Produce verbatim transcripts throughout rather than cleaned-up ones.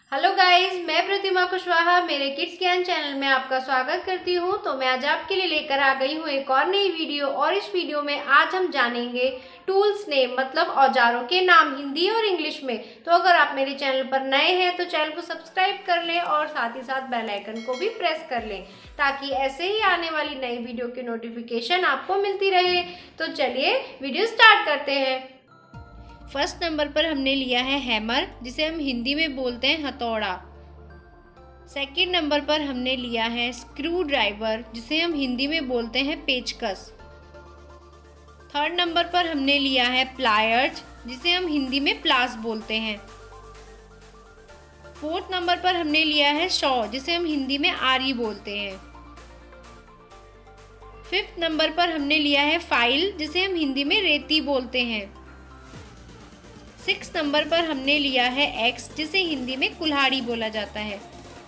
Hello guys, मैं प्रतिमा कुशवाहा मेरे kids ज्ञान चैनल में आपका स्वागत करती हूँ। तो मैं आज आपके लिए लेकर आ गई हूँ एक और नई वीडियो। और इस वीडियो में आज हम जानेंगे टूल्स नेम, मतलब औजारों के नाम हिंदी और इंग्लिश में। तो अगर आप मेरे चैनल पर नए हैं तो चैनल को सब्सक्राइब कर लें और साथ ही साथ बेल आइकन को भी प्रेस कर लें, ताकि ऐसे ही आने वाली नई वीडियो की नोटिफिकेशन आपको मिलती रहे। तो चलिए वीडियो स्टार्ट करते हैं। फर्स्ट नंबर पर हमने लिया है हैमर, जिसे हम हिंदी में बोलते हैं हथौड़ा। सेकंड नंबर पर हमने लिया है स्क्रू ड्राइवर, जिसे हम हिंदी में बोलते हैं पेचकस। थर्ड नंबर पर हमने लिया है प्लायर्स, जिसे हम हिंदी में प्लास बोलते हैं। फोर्थ नंबर पर हमने लिया है शॉ, जिसे हम हिंदी में आरी बोलते हैं। फिफ्थ नंबर पर हमने लिया है फाइल, जिसे हम हिंदी में रेती बोलते हैं। सिक्स नंबर पर हमने लिया है एक्स, जिसे हिंदी में कुल्हाड़ी बोला जाता है।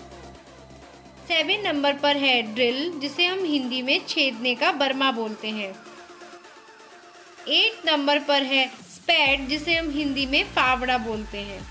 सेवन नंबर पर है ड्रिल, जिसे हम हिंदी में छेदने का बर्मा बोलते हैं। एट नंबर पर है स्पैड, जिसे हम हिंदी में फावड़ा बोलते हैं।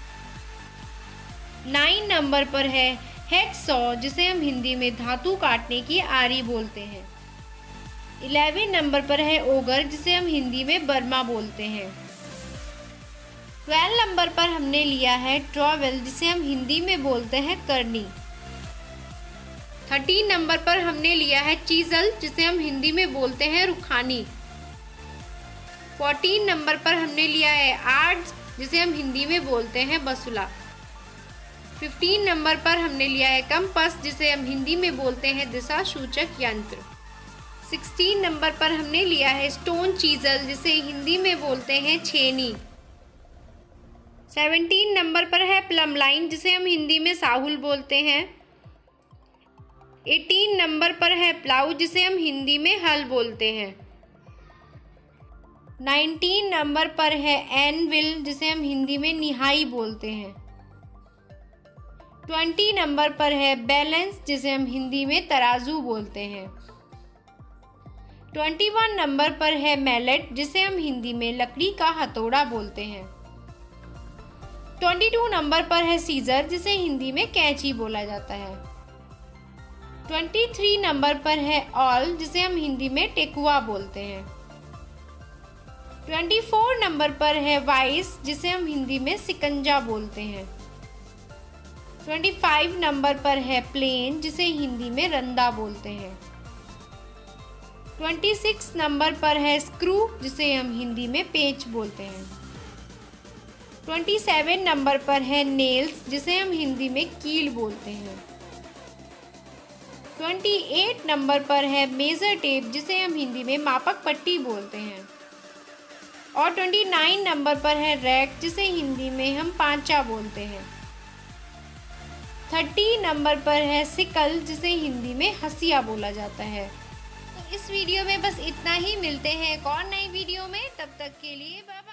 नाइन नंबर पर है हैकसॉ, जिसे हम हिंदी में धातु काटने की आरी बोलते हैं। इलेवन नंबर पर है ओगर, जिसे हम हिंदी में बर्मा बोलते हैं। ट्वेल्व नंबर पर हमने लिया है ट्रॉवेल, जिसे हम हिंदी में बोलते हैं करनी। थर्टीन नंबर पर हमने लिया है चीजल, जिसे हम हिंदी में बोलते हैं रुखानी। फोर्टीन नंबर पर हमने लिया है आर्ट्स, जिसे हम हिंदी में बोलते हैं बसुला। फिफ्टीन नंबर पर हमने लिया है कंपास, जिसे हम हिंदी में बोलते हैं दिशा सूचक यंत्र। सिक्सटीन नंबर पर हमने लिया है स्टोन चीजल, जिसे हिंदी में बोलते हैं छेनी। सेवनटीन नंबर पर है प्लम लाइन, जिसे हम हिंदी में साहुल बोलते हैं। एटीन नंबर पर है प्लाउ, जिसे हम हिंदी में हल बोलते हैं। नाइनटीन नंबर पर है एनविल, जिसे हम हिंदी में निहाई बोलते हैं। ट्वेंटी नंबर पर है बैलेंस, जिसे हम हिंदी में तराजू बोलते हैं। ट्वेंटी वन नंबर पर है मैलेट, जिसे हम हिंदी में लकड़ी का हथौड़ा बोलते हैं। बाईस नंबर पर है सीजर, जिसे हिंदी में कैंची बोला जाता है। तेईस नंबर पर है ऑल, जिसे हम हिंदी में टेकुआ बोलते हैं। चौबीस नंबर पर है वाइस, जिसे हम हिंदी में सिकंजा बोलते हैं। पच्चीस नंबर पर है प्लेन, जिसे हिंदी में रंदा बोलते हैं। छब्बीस नंबर पर है स्क्रू, जिसे हम हिंदी में पेंच बोलते हैं। सत्ताईस नंबर पर है नेल्स, जिसे हम हिंदी में कील बोलते हैं। अट्ठाईस नंबर पर है मेजर टेप, जिसे हम हिंदी में मापक पट्टी बोलते हैं। और उनतीस नंबर पर है रैक, जिसे हिंदी में हम पांचा बोलते हैं। तीस नंबर पर है सिकल, जिसे हिंदी में हंसिया बोला जाता है। तो इस वीडियो में बस इतना ही। मिलते हैं एक और नई वीडियो में, तब तक के लिए बाय बाय।